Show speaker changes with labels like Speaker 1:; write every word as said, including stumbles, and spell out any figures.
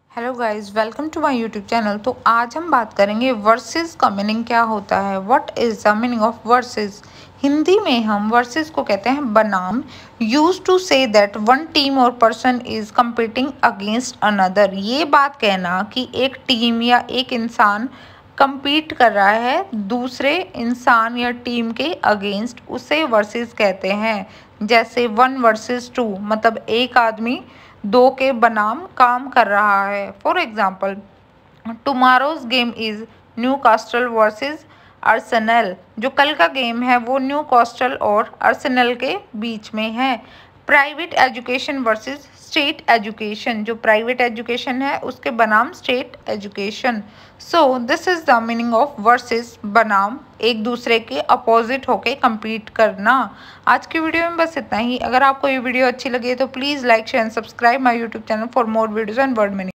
Speaker 1: Hello guys, welcome to my YouTube channel. तो आज हम बात करेंगे वर्सेस का मीनिंग क्या होता है। What is the meaning of versus. Hindi में हम वर्सेस को कहते हैं बनाम। Used to say that one team और person is competing against another. ये बात कहना कि एक टीम या एक इंसान compete कर रहा है दूसरे इंसान या टीम के अगेंस्ट, उसे वर्सेस कहते हैं। जैसे वन वर्सेस टू, मतलब एक आदमी दो के बनाम काम कर रहा है। For example, tomorrow's game is Newcastle versus Arsenal. जो कल का गेम है वो न्यू कास्टल और अर्सेनल के बीच में है। Private education versus state education. जो प्राइवेट एजुकेशन है उसके बनाम state education. So this is the meaning of versus, बनाम, एक दूसरे के अपोजिट होके compete करना। आज की वीडियो में बस इतना ही। अगर आपको ये वीडियो अच्छी लगी तो please like share and subscribe my YouTube channel for more videos and word meaning.